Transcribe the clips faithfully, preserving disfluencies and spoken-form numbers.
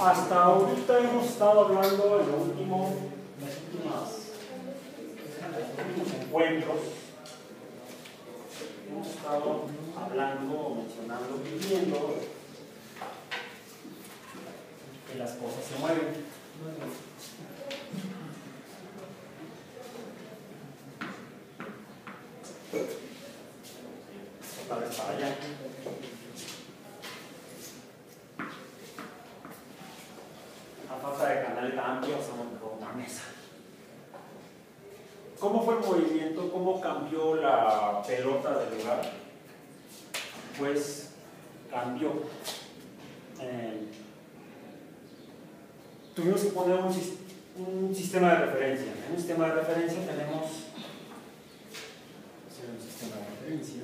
hasta ahorita hemos estado hablando en los últimos, los últimos, los últimos encuentros. Hemos estado hablando, mencionando, viviendo que las cosas se mueven. Otra vez para allá. A falta de canal amplio, hacemos mejor una mesa. ¿Cómo fue el movimiento? ¿Cómo cambió la pelota del lugar? Pues cambió. Eh, tuvimos que poner un, un sistema de referencia. En un sistema de referencia tenemos un sistema de referencia.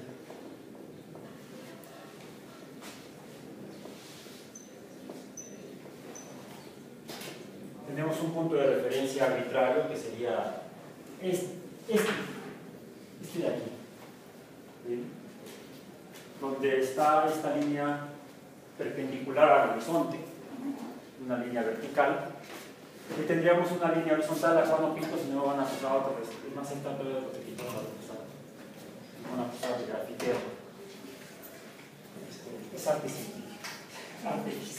Tenemos un punto de referencia arbitrario que sería este, este, este de aquí, ¿sí? Donde está esta línea perpendicular al horizonte, una línea vertical, y tendríamos una línea horizontal, la cual no pinto si no me van a acusar otra vez, es más central de lo que quito, me van a acusar de grafitero. Es artístico, artístico.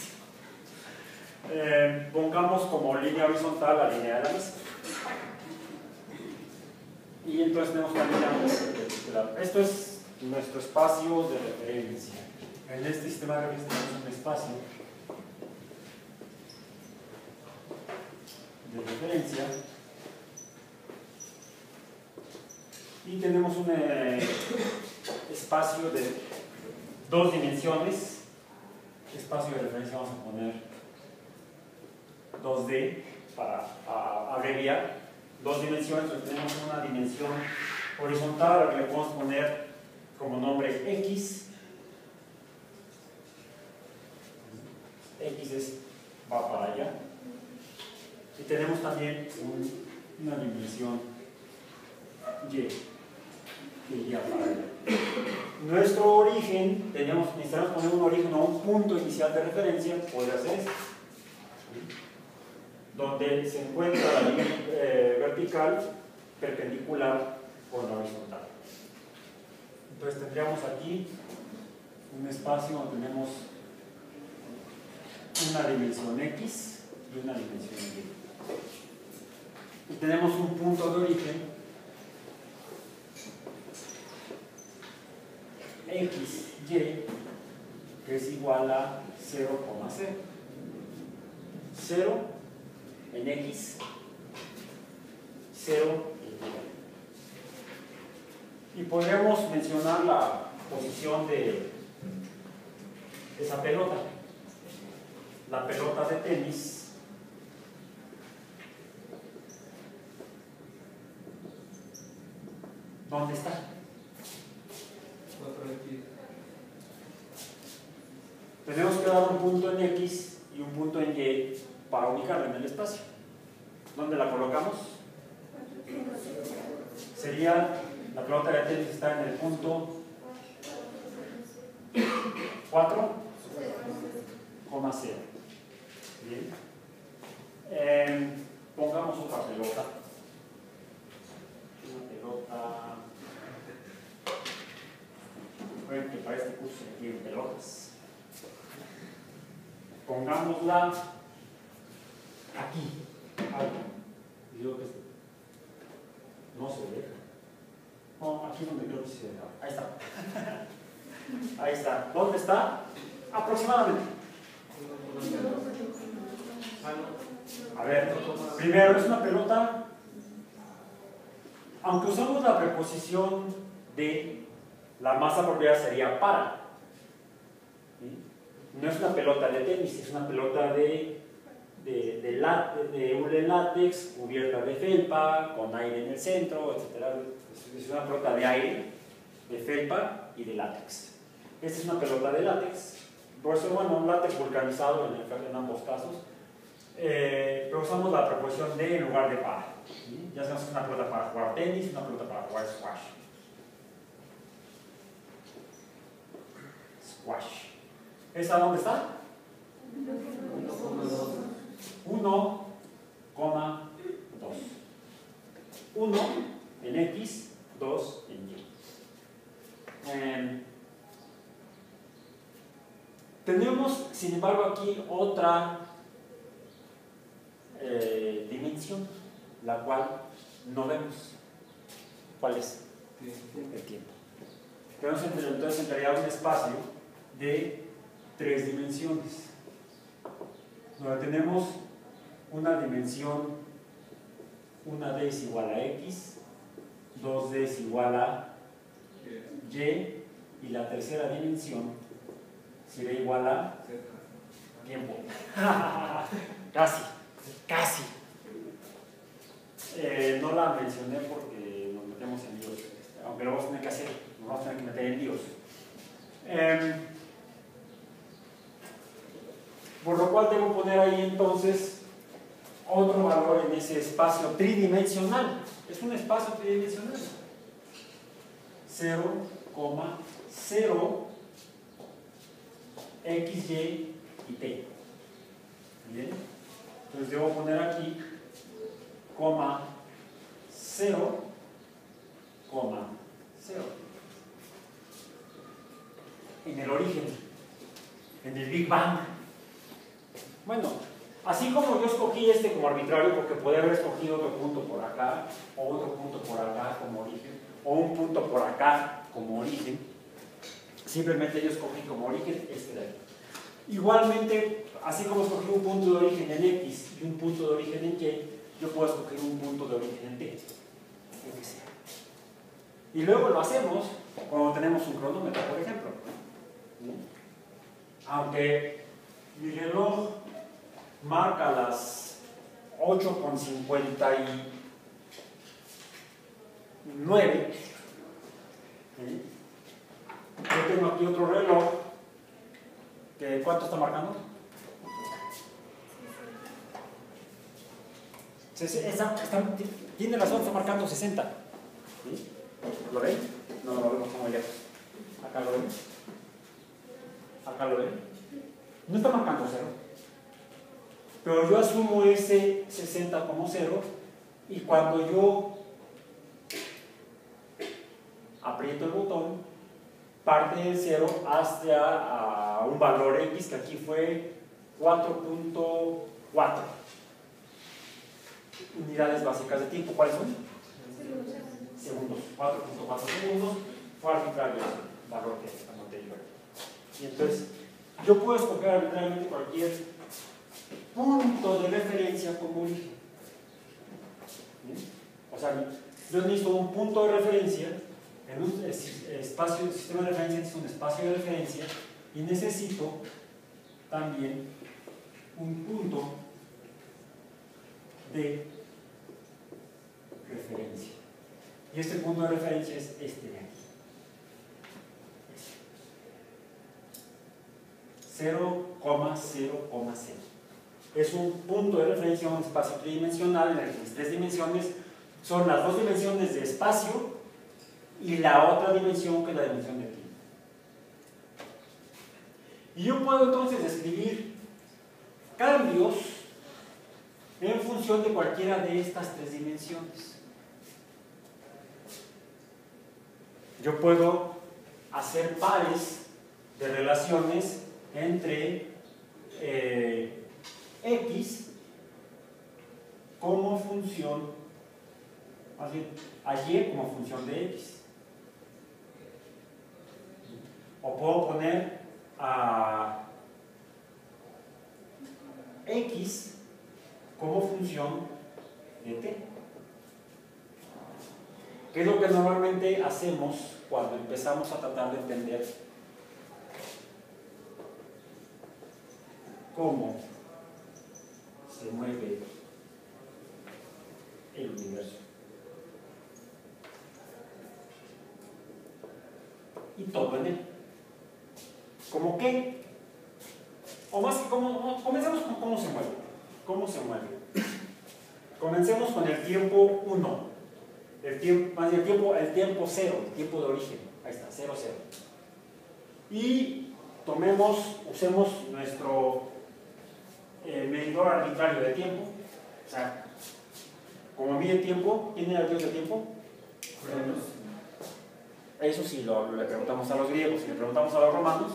Eh, pongamos como línea horizontal la línea de la mesa. Y entonces tenemos una línea perpendicular. Esto es nuestro espacio de referencia. En este sistema de referencia tenemos un espacio de referencia y tenemos un eh, espacio de dos dimensiones. Espacio de referencia vamos a poner dos D para a, abreviar, dos dimensiones. Entonces tenemos una dimensión horizontal a la que le podemos poner como nombre X. X es, va para allá. Y tenemos también un, una dimensión Y, que iría para allá. Nuestro origen, tenemos, necesitamos poner un origen o un punto inicial de referencia, podría ser este, donde se encuentra la línea eh, vertical perpendicular con la horizontal. Entonces tendríamos aquí un espacio donde tenemos una dimensión X y una dimensión Y. Y tenemos un punto de origen X, Y, que es igual a cero coma cero. cero en X, cero en Y. Y podríamos mencionar la posición de esa pelota. La pelota de tenis ¿dónde está? Tenemos que dar un punto en X y un punto en Y para ubicarla en el espacio. ¿Dónde la colocamos? Sería, la pelota de tenis está en el punto cuatro coma cero. Bien. Eh, pongamos otra pelota. Una pelota. Bueno, que para este curso se requieren pelotas. Pongámosla aquí. Ay, digo que no se ve. No, aquí donde creo que se ve. Ahí está. Ahí está. ¿Dónde está? Aproximadamente. A ver, primero es una pelota. Aunque usamos la preposición de, la más apropiada sería para. ¿Sí? No es una pelota de tenis, es una pelota de, de, de, látex, de hule látex, cubierta de felpa, con aire en el centro, etcétera. Es una pelota de aire, de felpa y de látex. Esta es una pelota de látex, por eso, bueno, un látex vulcanizado en, el, en ambos casos, eh, pero usamos la preposición de en lugar de para. ¿Sí? Ya sabemos que es una pelota para jugar tenis, una pelota para jugar squash. Squash. ¿Esa dónde está? uno, dos. uno en X, dos en Y. Eh, tenemos, sin embargo, aquí otra eh, dimensión, la cual no vemos. ¿Cuál es? El tiempo. Tenemos entonces en realidad un espacio de tres dimensiones, donde tenemos una dimensión, una D es igual a X, dos D es igual a Y, y la tercera dimensión sería igual a tiempo. Casi, casi. Eh, no la mencioné porque nos metemos en líos, aunque lo vamos a tener que hacer, nos vamos a tener que meter en líos. Eh, por lo cual debo poner ahí entonces otro valor en ese espacio tridimensional. Es un espacio tridimensional. cero, cero, X, Y y T. ¿Bien? Entonces debo poner aquí coma cero, coma cero. En el origen, en el Big Bang. Bueno, así como yo escogí este como arbitrario, porque podría haber escogido otro punto por acá, o otro punto por acá como origen, o un punto por acá como origen, simplemente yo escogí como origen este de aquí. Igualmente, así como escogí un punto de origen en X y un punto de origen en Y, yo puedo escoger un punto de origen en T, lo que sea. Y luego lo hacemos cuando tenemos un cronómetro, por ejemplo. Aunque mi reloj marca las ocho con cincuenta y nueve, yo tengo aquí otro reloj que ¿cuánto está marcando? Está, está, tiene razón, está marcando sesenta. ¿Sí? ¿Lo ven? No, no lo vemos como lejos. Acá lo ven. Acá lo ven. No está marcando cero. Pero yo asumo ese sesenta como cero y cuando yo aprieto el botón, parte del cero hasta a un valor X que aquí fue cuatro punto cuatro. Unidades básicas de tiempo, ¿cuáles son? Segundos. Segundos, cuatro punto cuatro segundos, fue arbitrario el valor que anoté yo. Y entonces, yo puedo escoger arbitrariamente cualquier punto de referencia como origen. ¿Bien? O sea, yo necesito un punto de referencia, en un espacio, el sistema de referencia es un espacio de referencia, y necesito también un punto de referencia. Y este punto de referencia es este de aquí. cero coma cero coma cero. Es un punto de referencia a un espacio tridimensional en el que las tres dimensiones son las dos dimensiones de espacio y la otra dimensión que es la dimensión de tiempo. Y yo puedo entonces describir cambios en función de cualquiera de estas tres dimensiones. Yo puedo hacer pares de relaciones entre eh, X como función, más bien, a Y como función de X. O puedo poner a X como función de T. ¿Qué es lo que normalmente hacemos cuando empezamos a tratar de entender cómo se mueve el universo? Y todo en él. ¿Cómo qué? O más que cómo, comencemos con cómo se mueve. ¿Cómo se mueve? Comencemos con el tiempo uno. El tiempo, más bien el tiempo, el tiempo cero, el tiempo de origen. Ahí está, cero, cero. Y tomemos, usemos nuestro eh, medidor arbitrario de tiempo. O sea, como mide tiempo, ¿quién era el dios del tiempo? Eso sí, lo, le preguntamos a los griegos, y le preguntamos a los romanos,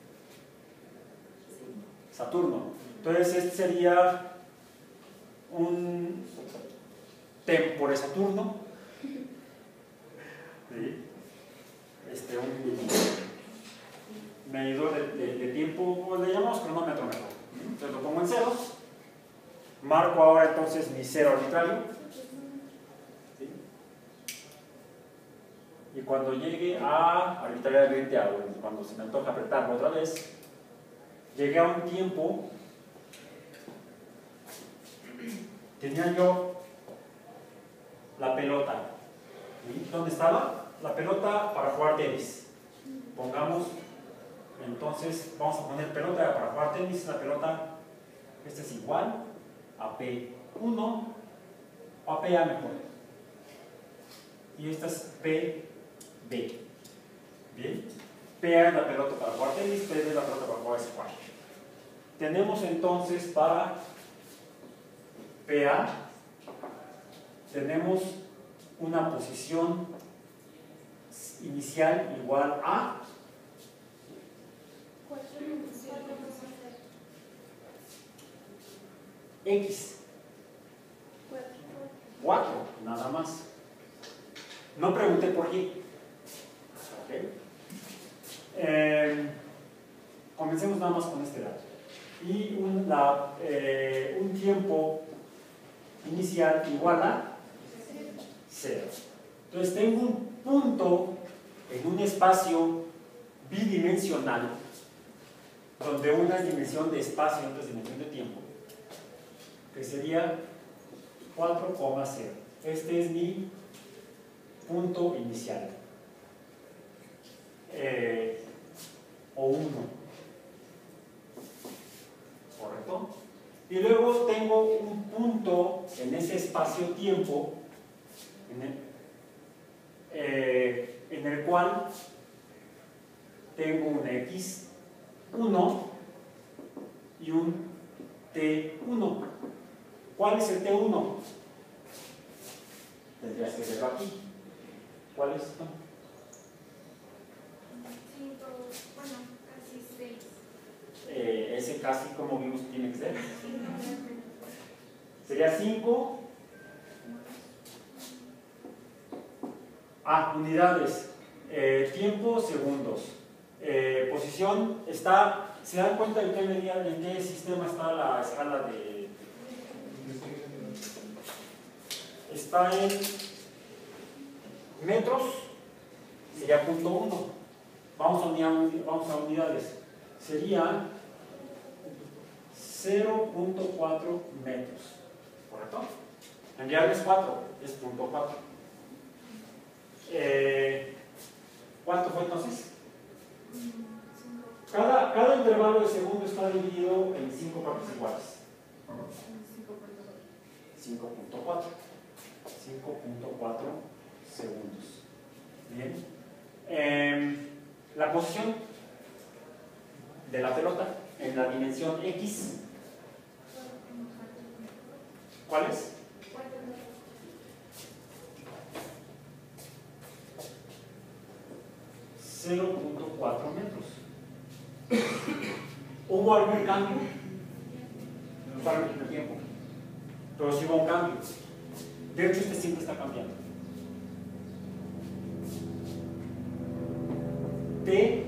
Saturno. Entonces, este sería un tempore Saturno, ¿sí? Este, un medidor de, de, de tiempo, le llamamos cronómetro mejor. Entonces lo pongo en ceros, marco ahora entonces mi cero arbitrario, ¿sí? Y cuando llegue a arbitrariamente a cuando se me antoja apretarlo otra vez, llegué a un tiempo, tenía yo la pelota, ¿sí? ¿Dónde estaba? La pelota para jugar tenis. Pongamos, entonces vamos a poner pelota para jugar tenis. La pelota, esta es igual a P uno o a P A mejor, y esta es P B. Bien, P A es la pelota para jugar tenis, P B es la pelota para jugar squash. Tenemos entonces para P A, tenemos una posición inicial igual a X, cuatro, nada más. No pregunté por qué. Okay. Eh, comencemos nada más con este dato. Y un, la, eh, un tiempo inicial igual a cero. Entonces tengo un punto en un espacio bidimensional, donde una es dimensión de espacio y otra es dimensión de tiempo, que sería cuatro coma cero. Este es mi punto inicial, eh, o uno, ¿correcto? Y luego tengo un punto en ese espacio-tiempo en el, eh, en el cual tengo un X uno y un T uno. ¿Cuál es el T uno? Tendrías que verlo aquí. ¿Cuál es? No. cinco, bueno, casi seis. Eh, ese casi como vimos que tiene que ser. Sería cinco. Ah, unidades. Eh, tiempo, segundos. Eh, posición, está. ¿Se dan cuenta en qué medida, en qué sistema está la escala de? Está en metros, sería punto uno. Vamos a, unidad, vamos a unidades. Sería cero punto cuatro metros. ¿Correcto? En real es cuatro, es punto cuatro. Eh, ¿Cuánto fue entonces? Cada, cada intervalo de segundo está dividido en cinco partes iguales. cinco punto cuatro. cinco punto cuatro segundos. Bien. Eh, la posición de la pelota en la dimensión X, ¿cuál es? cero punto cuatro metros. ¿Hubo algún cambio? No para el tiempo, pero sí hubo un cambio. De hecho, este siempre está cambiando. T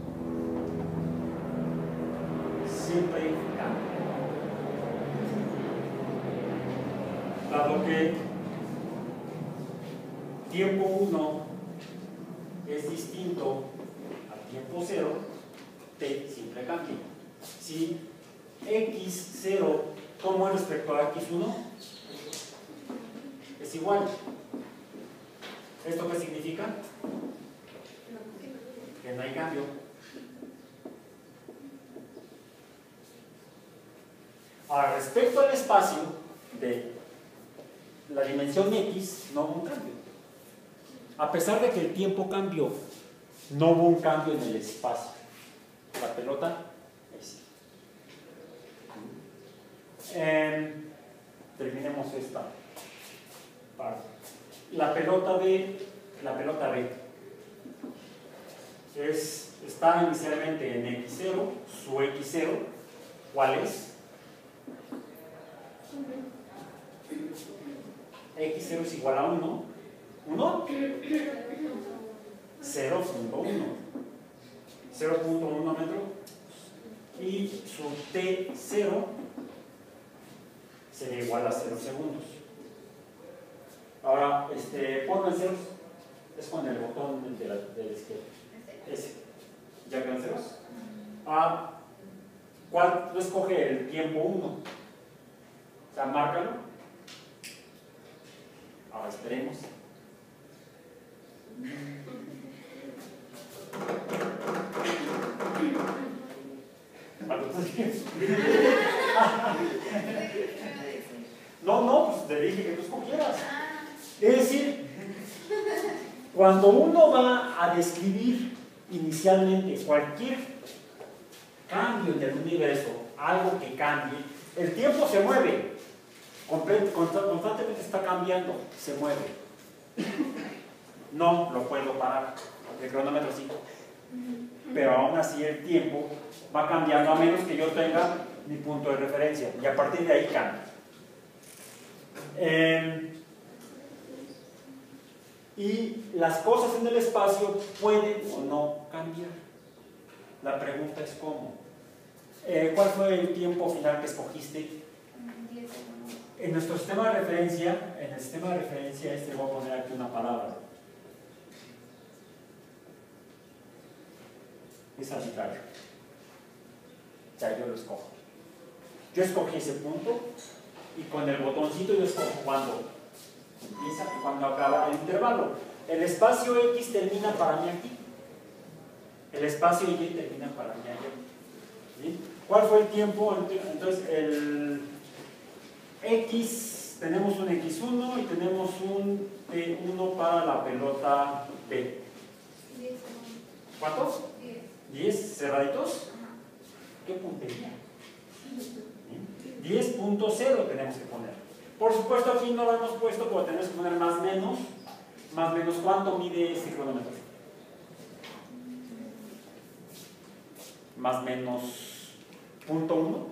siempre cambia. Dado que tiempo uno es distinto al tiempo cero, T siempre cambia. Si X cero, ¿cómo es respecto a X uno? Es igual. ¿Esto qué significa? Que no hay cambio. Ahora, respecto al espacio de la dimensión X, no hubo un cambio. A pesar de que el tiempo cambió, no hubo un cambio en el espacio. La pelota, ahí sí. Eh, terminemos esta parte. La pelota B, la pelota B es, está inicialmente en equis cero, su equis cero, ¿cuál es? equis cero es igual a uno, ¿uno? cero punto uno, cero punto uno metro, y su T cero sería igual a cero segundos. Ahora, este, ponlo en ceros, es con el botón de la, de la izquierda, ese, ¿ya quedan ceros? Ah, ¿cuál? Tú escoge el tiempo uno, o sea, márcalo. Ahora esperemos. No, no, pues te dije que tú escogieras. Es decir, cuando uno va a describir inicialmente cualquier cambio en el universo, algo que cambie, el tiempo se mueve, constantemente está cambiando, se mueve. No lo puedo parar, el cronómetro sí, pero aún así el tiempo va cambiando a menos que yo tenga mi punto de referencia, y a partir de ahí cambia. Eh, y las cosas en el espacio pueden o no cambiar. La pregunta es cómo. Eh, ¿Cuál fue el tiempo final que escogiste? En nuestro sistema de referencia, en el sistema de referencia este voy a poner aquí una palabra. Es arbitrario. O sea, yo lo escojo. Yo escogí ese punto y con el botoncito yo escojo cuando empieza y cuando acaba el intervalo. El espacio X termina para mí aquí. El espacio Y termina para mí allá. ¿Sí? ¿Cuál fue el tiempo? Entonces, el X, tenemos un equis uno y tenemos un T uno para la pelota B. ¿Cuántos? diez cerraditos. ¿Qué puntería? diez punto cero tenemos que poner. Por supuesto aquí no lo hemos puesto porque tenemos que poner más menos. Más menos, ¿cuánto mide ese cronómetro? Más menos punto uno.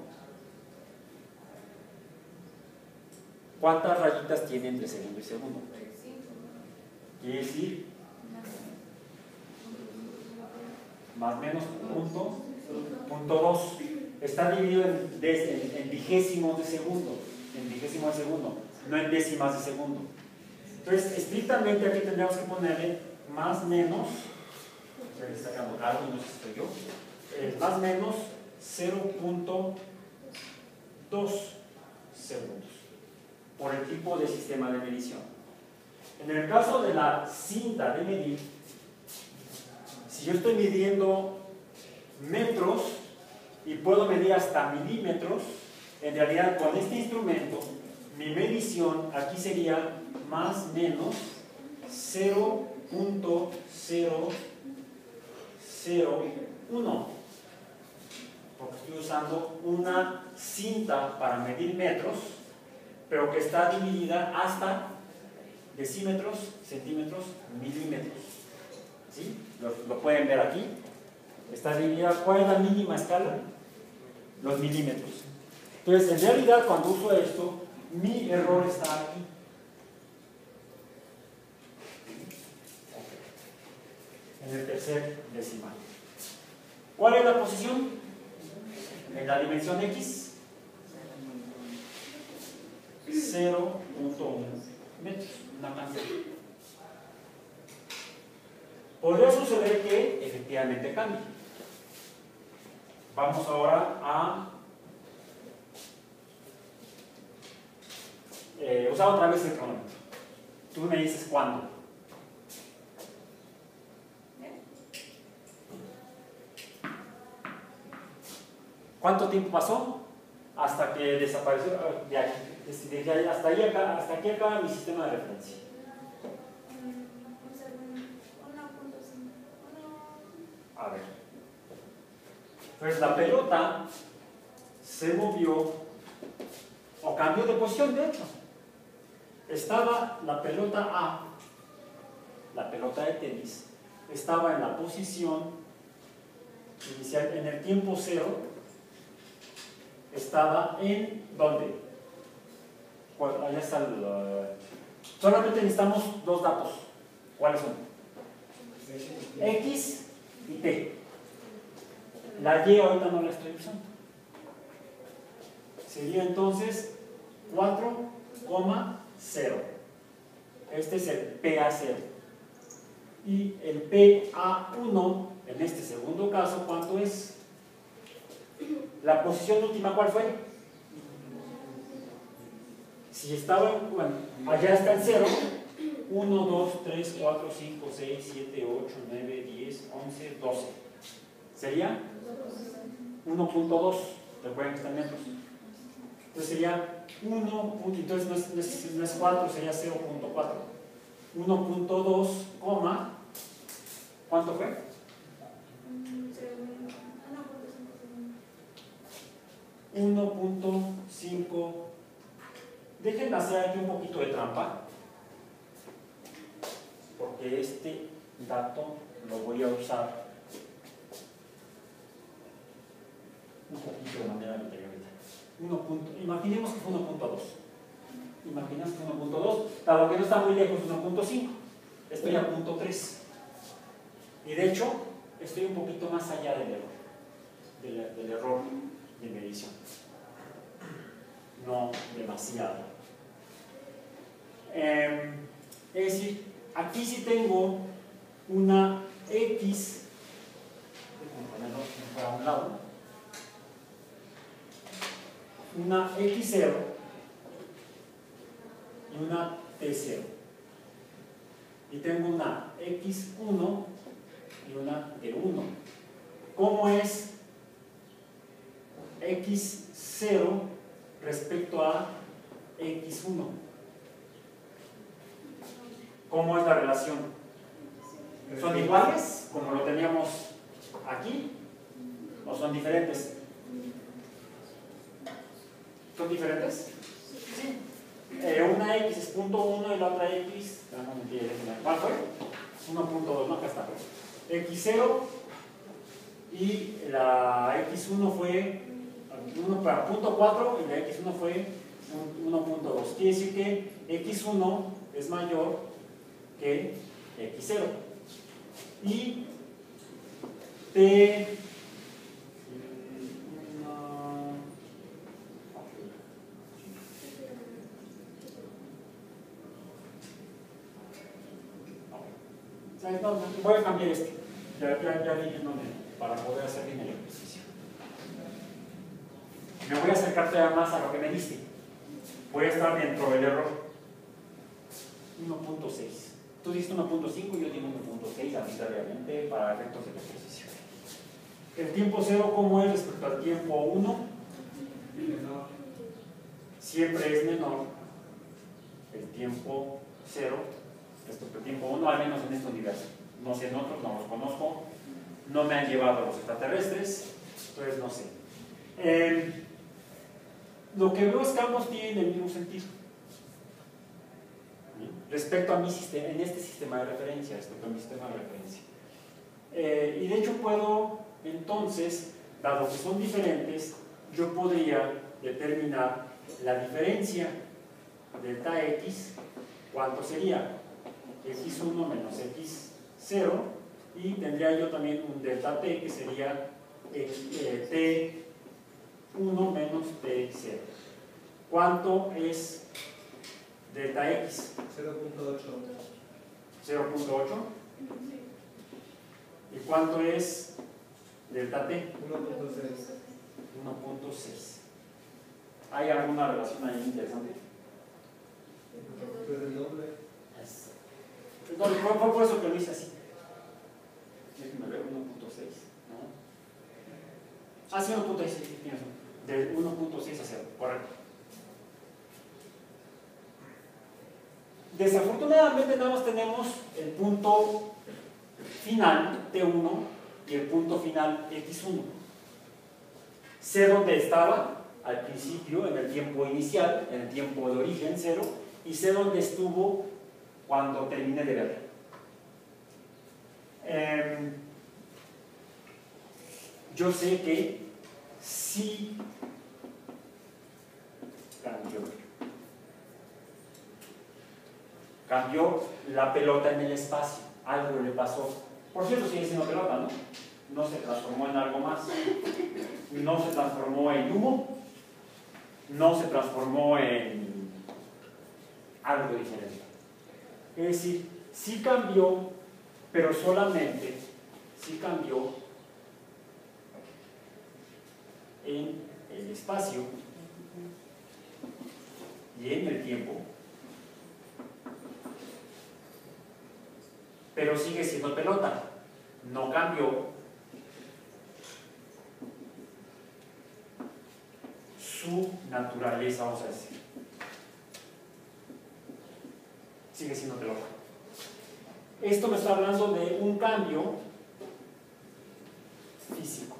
¿Cuántas rayitas tiene entre segundo y segundo? Quiere decir más menos punto, punto dos. Está dividido en, en, en vigésimos de segundo, en vigésimos de segundo, no en décimas de segundo. Entonces, estrictamente aquí tendríamos que ponerle más menos, se le está sacando algo, no sé si estoy yo, eh, más menos cero punto dos segundos, por el tipo de sistema de medición. En el caso de la cinta de medir, si yo estoy midiendo metros y puedo medir hasta milímetros, en realidad con este instrumento mi medición aquí sería más menos cero punto cero cero uno, porque estoy usando una cinta para medir metros, pero que está dividida hasta decímetros, centímetros, milímetros. ¿Sí? Lo, lo pueden ver aquí. Está dividida. ¿Cuál es la mínima escala? Los milímetros. Entonces, en realidad, cuando uso esto, mi error está aquí. En el tercer decimal. ¿Cuál es la posición? En la dimensión X, cero punto uno metros. Una cantidad. Podría suceder que efectivamente cambie. Vamos ahora a eh, usar otra vez el cronómetro. Tú me dices cuándo. ¿Cuánto tiempo pasó? Hasta que desapareció de aquí. Desde ahí, hasta, ahí acá, hasta aquí acaba mi sistema de referencia. A ver. Pues la pelota se movió o cambio de posición, de hecho. Estaba la pelota A, la pelota de tenis, estaba en la posición inicial, en el tiempo cero, estaba en, ¿dónde? Allá está el, uh, solamente necesitamos dos datos. ¿Cuáles son? X y T. La Y ahorita no la estoy usando. Sería entonces cuatro coma cero. Este es el P A cero. Y el P A uno, en este segundo caso, ¿cuánto es? La posición última, ¿cuál fue? Si estaba, bueno, allá está el cero. uno, dos, tres, cuatro, cinco, seis, siete, ocho, nueve, diez, once, doce. ¿Sería? uno punto dos. Recuerden que están metros. Entonces sería uno, entonces no es, no es, no es cuatro, sería cero punto cuatro. uno punto dos, coma, ¿cuánto fue? uno punto cinco. Déjenme hacer aquí un poquito de trampa, porque este dato lo voy a usar un poquito de manera anterior. Imaginemos que fue uno punto dos. Imaginemos que fue uno punto dos, dado que no está muy lejos, uno punto cinco. Estoy a punto tres. Y de hecho, estoy un poquito más allá del error, del, del error de medición. No demasiado. Eh, es decir, aquí sí tengo una X, déjame ponerlo para un lado, una X cero y una T cero. Y tengo una X uno y una T uno. ¿Cómo es X cero respecto a X uno? ¿Cómo es la relación? ¿Son iguales, como lo teníamos aquí? ¿O son diferentes? ¿Son diferentes? Sí. Eh, una X es punto uno y la otra X, no, no mentira, ¿cuál fue? uno punto dos, no, acá está. X cero y la X uno fue uno para punto cuatro y la X uno fue uno punto dos. Quiere decir que X uno es mayor que X cero. Y T no, voy a cambiar este. Ya, ya, ya vi en dónde, para poder hacer bien el ejercicio. Me voy a acercar todavía más a lo que me diste. Voy a estar dentro del error. uno punto seis. Tú diste uno punto cinco y yo digo uno punto seis arbitrariamente para efectos del ejercicio. El tiempo cero, ¿cómo es respecto al tiempo uno? Menor. Siempre es menor el tiempo cero respecto al tiempo uno, al menos en este universo. No sé en otros, no los conozco, no me han llevado a los extraterrestres, entonces no sé. Eh, lo que veo es que ambos tienen el mismo sentido. Respecto a mi sistema, en este sistema de referencia, respecto a mi sistema de referencia. Eh, y de hecho puedo, entonces, dado que son diferentes, yo podría determinar la diferencia delta X, ¿cuánto sería? X uno menos X cero, y tendría yo también un delta T que sería eh, T uno menos T cero. ¿Cuánto es delta X? cero punto ocho. cero punto ocho. ¿Y cuánto es delta T? uno punto seis. uno punto seis. ¿Hay alguna relación ahí interesante? Es el doble. Entonces, fue por eso que lo hice así. Déjenme ver, uno punto seis, ¿no? Ah, sí, uno punto seis, sí, tienes razón. De uno punto seis a cero, correcto. Desafortunadamente nada más tenemos el punto final T uno y el punto final X uno. Sé dónde estaba al principio, en el tiempo inicial, en el tiempo de origen, cero, y sé dónde estuvo cuando terminé de ver. Eh, yo sé que sí cambió. Cambió la pelota en el espacio, algo le pasó. Por cierto, sigue siendo pelota, ¿no? No se transformó en algo más. No se transformó en humo, no se transformó en algo diferente. Es decir, sí cambió, pero solamente sí cambió en el espacio y en el tiempo, pero sigue siendo pelota, no cambió su naturaleza, vamos a decir. Sigue siendo pelota. Esto me está hablando de un cambio físico.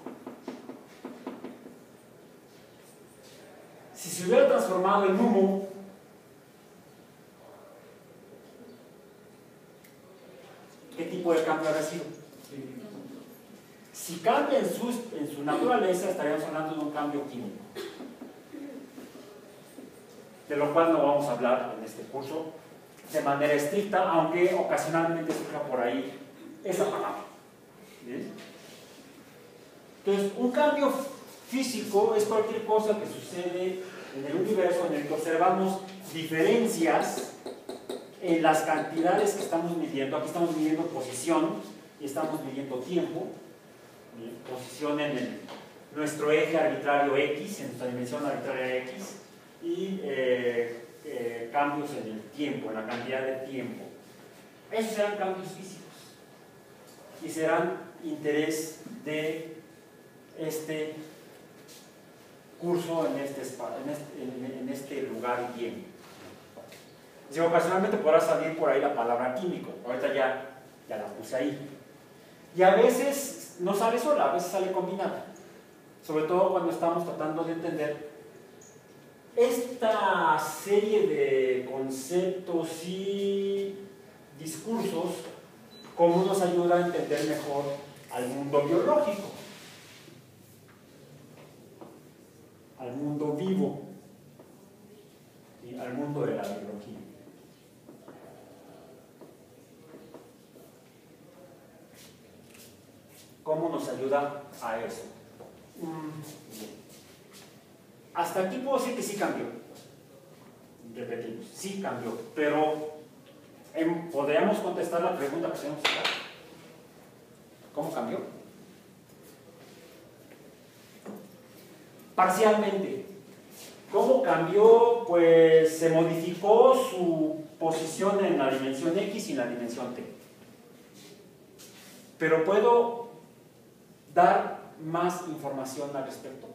Si se hubiera transformado en humo, ¿qué tipo de cambio habría sido? Si cambia en su, en su naturaleza, estaríamos hablando de un cambio químico, de lo cual no vamos a hablar en este curso de manera estricta, aunque ocasionalmente surja por ahí esa palabra. ¿Bien? Entonces, un cambio físico es cualquier cosa que sucede en el universo en el que observamos diferencias en las cantidades que estamos midiendo. Aquí estamos midiendo posición y estamos midiendo tiempo. Bien, posición en el, nuestro eje arbitrario X, en nuestra dimensión arbitraria X, y eh, eh, cambios en el tiempo, en la cantidad de tiempo. Esos serán cambios físicos y serán interés de este curso en este, en este, en, en este lugar y tiempo. Si ocasionalmente podrá salir por ahí la palabra químico, ahorita ya, ya la puse ahí. Y a veces no sale sola, a veces sale combinada, sobre todo cuando estamos tratando de entender esta serie de conceptos y discursos, cómo nos ayuda a entender mejor al mundo biológico, al mundo vivo y al mundo de la biología. ¿Cómo nos ayuda a eso? Bien. Hasta aquí puedo decir que sí cambió. Repetimos, sí cambió. Pero em, ¿podríamos contestar la pregunta que tenemos acá? ¿Cómo cambió? Parcialmente. ¿Cómo cambió? Pues se modificó su posición en la dimensión X y en la dimensión T. Pero puedo dar más información al respecto.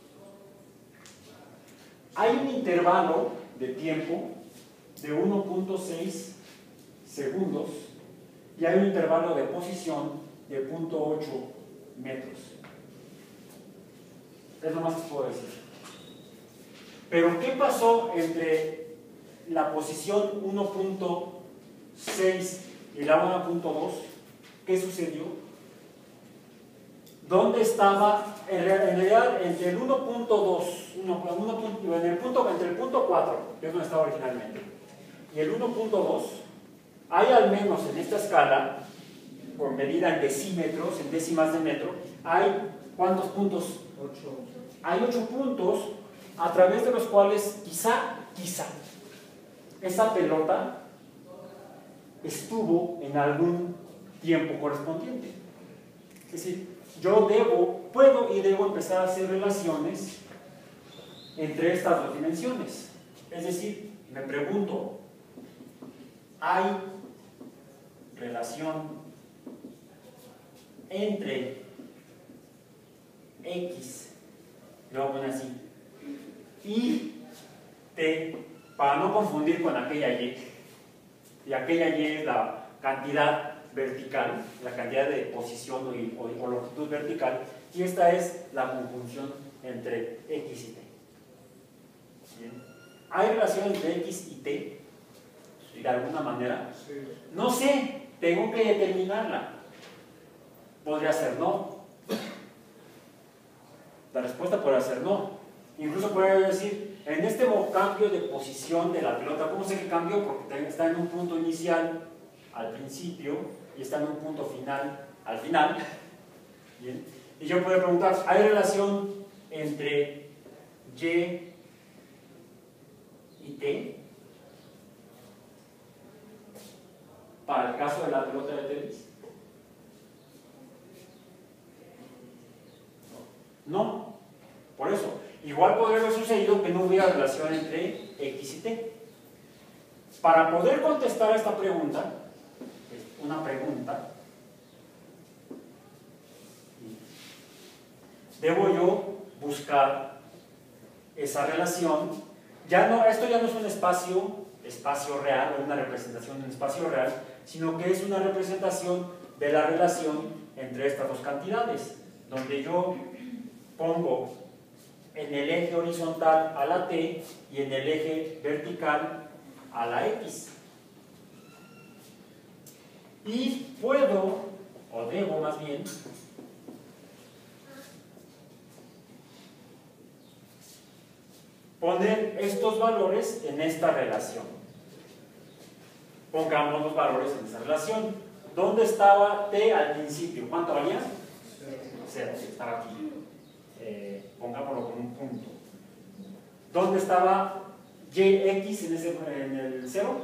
Hay un intervalo de tiempo de uno punto seis segundos y hay un intervalo de posición de cero punto ocho metros. Es lo más que puedo decir. Pero ¿qué pasó entre la posición uno punto seis y la uno punto dos? ¿Qué sucedió? ¿Dónde estaba? En realidad, entre el uno punto dos, en el punto, entre el punto cuatro, que es donde estaba originalmente, y el uno punto dos, hay al menos en esta escala, por medida en decímetros, en décimas de metro, hay ¿cuántos puntos? ocho. Hay ocho puntos a través de los cuales quizá, quizá, esa pelota estuvo en algún tiempo correspondiente. Es decir, yo debo, puedo y debo empezar a hacer relaciones entre estas dos dimensiones. Es decir, me pregunto, ¿hay relación entre X, lo voy a poner así, y T, para no confundir con aquella Y? Y aquella Y es la cantidad vertical, la cantidad de posición o, o, o longitud vertical, y esta es la conjunción entre X y T. ¿Bien? ¿Hay relación entre X y T? De alguna manera. Sí. No sé, tengo que determinarla. Podría ser no. La respuesta podría ser no. Incluso podría decir, en este cambio de posición de la pelota, ¿cómo sé que cambió? Porque está en un punto inicial al principio y está en un punto final al final. ¿Bien? Y yo puedo preguntar, ¿hay relación entre Y y T? Para el caso de la pelota de tenis. No, por eso. Igual podría haber sucedido que no hubiera relación entre X y T. Para poder contestar a esta pregunta, es una pregunta, debo yo buscar esa relación. Ya no, esto ya no es un espacio, espacio real o una representación de un espacio real, sino que es una representación de la relación entre estas dos cantidades, donde yo pongo en el eje horizontal a la T y en el eje vertical a la X. Y puedo, o debo más bien, poner estos valores en esta relación. Pongamos los valores en esta relación. ¿Dónde estaba T al principio? ¿Cuánto valía? Cero. Estaba aquí. Eh, pongámoslo con un punto. ¿Dónde estaba Y X en, ese, en el cero?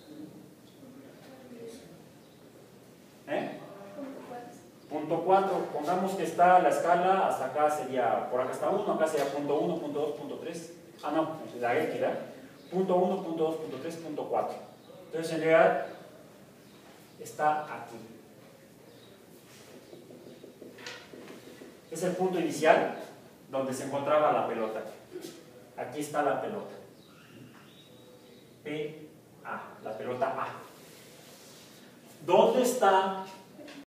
¿Eh? Punto cuatro. Pongamos que está la escala, hasta acá sería, por acá está uno, acá sería punto uno, punto dos, punto tres. Ah, no, la X, ¿verdad? Punto uno, punto dos, punto tres, punto cuatro. Entonces, en realidad, está aquí. Es el punto inicial donde se encontraba la pelota. Aquí está la pelota. P A, la pelota A. ¿Dónde está